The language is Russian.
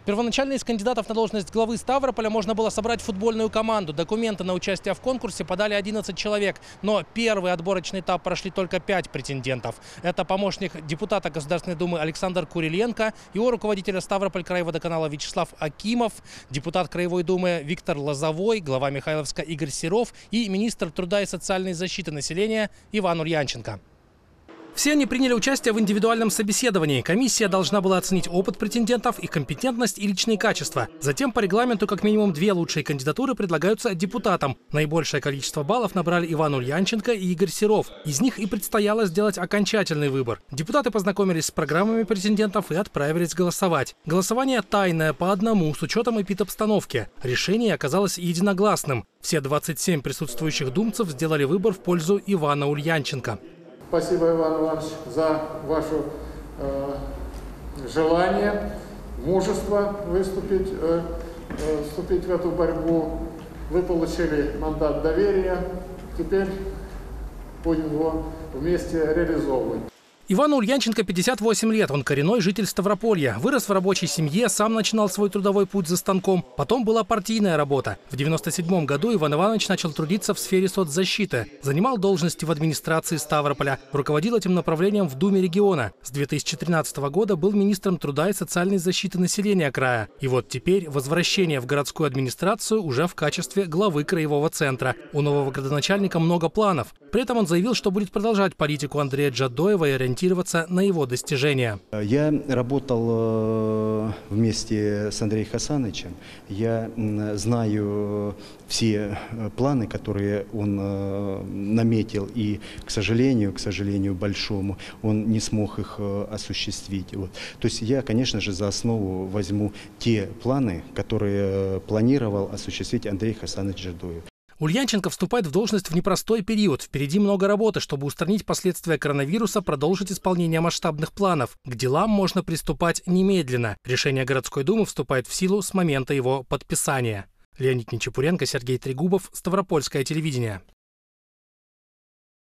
Первоначально из кандидатов на должность главы Ставрополя можно было собрать футбольную команду. Документы на участие в конкурсе подали 11 человек. Но первый отборочный этап прошли только 5 претендентов. Это помощник депутата Государственной Думы Александр Куриленко, его руководителя Ставрополь краеводоканала Вячеслав Акимов, депутат Краевой Думы Виктор Лозовой, глава Михайловска Игорь Серов и министр труда и социальной защиты населения Иван Ульянченко. Все они приняли участие в индивидуальном собеседовании. Комиссия должна была оценить опыт претендентов, их компетентность и личные качества. Затем по регламенту как минимум 2 лучшие кандидатуры предлагаются депутатам. Наибольшее количество баллов набрали Иван Ульянченко и Игорь Серов. Из них и предстояло сделать окончательный выбор. Депутаты познакомились с программами претендентов и отправились голосовать. Голосование тайное по одному, с учетом эпидобстановки. Решение оказалось единогласным. Все 27 присутствующих думцев сделали выбор в пользу Ивана Ульянченко. Спасибо, Иван Иванович, за ваше желание, мужество вступить в эту борьбу. Вы получили мандат доверия. Теперь будем его вместе реализовывать. Ивану Ульянченко 58 лет. Он коренной житель Ставрополья. Вырос в рабочей семье, сам начинал свой трудовой путь за станком. Потом была партийная работа. В 1997 году Иван Иванович начал трудиться в сфере соцзащиты. Занимал должности в администрации Ставрополя. Руководил этим направлением в Думе региона. С 2013 года был министром труда и социальной защиты населения края. И вот теперь возвращение в городскую администрацию уже в качестве главы краевого центра. У нового градоначальника много планов. При этом он заявил, что будет продолжать политику Андрея Джадоева и ориентироваться на его достижения. Я работал вместе с Андреем Хасановичем. Я знаю все планы, которые он наметил, и, к сожалению большому, он не смог их осуществить. Вот. То есть я, конечно же, за основу возьму те планы, которые планировал осуществить Андрей Хасанович Джадоев. Ульянченко вступает в должность в непростой период. Впереди много работы, чтобы устранить последствия коронавируса, продолжить исполнение масштабных планов. К делам можно приступать немедленно. Решение городской думы вступает в силу с момента его подписания. Леонид Нечепуренко, Сергей Трегубов, Ставропольское телевидение.